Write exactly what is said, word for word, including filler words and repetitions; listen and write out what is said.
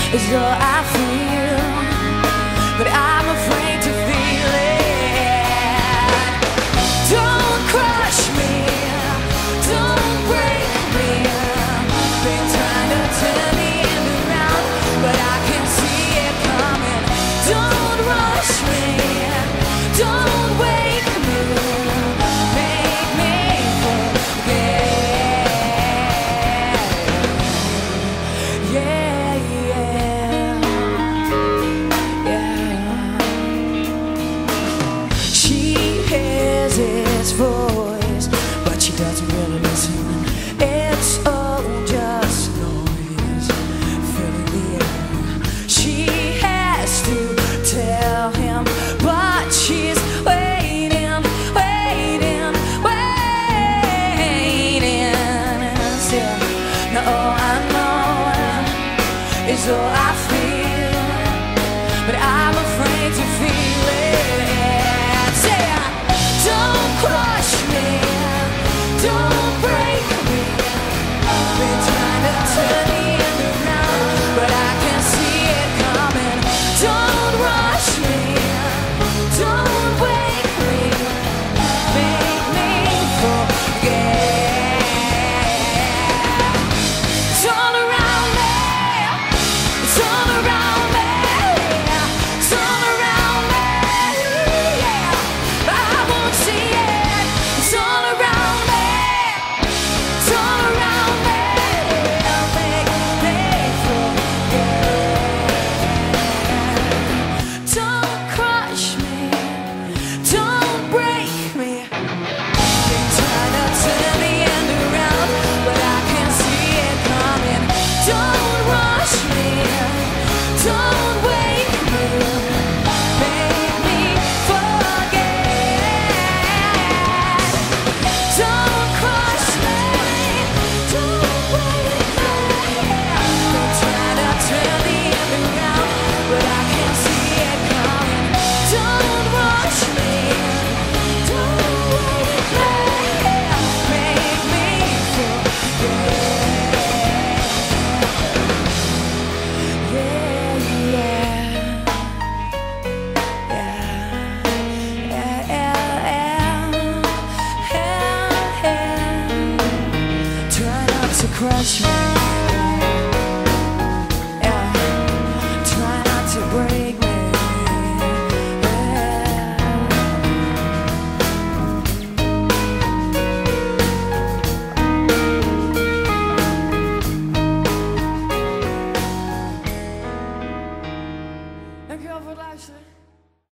is all I feel, but I'm afraid to feel it. Don't crush me, don't break me. Been trying to turn the end around, but I can see it coming. Don't rush me, don't wake me, make me forget. Yeah, yeah, yeah. She hears his voice, but she doesn't really listen. It's all just noise filling the air. She has to tell him, but she's waiting, waiting, waiting. Still, no, I know it's all I feel, but I'm afraid to feel it. Say, don't crush me, don't break me. Been trying to turn the end around, but I can see it coming. Don't rush me, don't wake me, make me forget. It's all around me, it's all around me, it's all around me, yeah. I won't see it. It's all around me, it's all around me. Make me forget. Don't crush me, don't break me. Been trying to turn the end around, but I can see it coming. Don't rush me, don't wake me, make me forget. Don't crush me, don't wake me. Been trying to turn the end around, but I can see it coming. Don't rush me, don't wake me, make me forget. Yeah, yeah, yeah, yeah, yeah, yeah, yeah. Try not to crush me.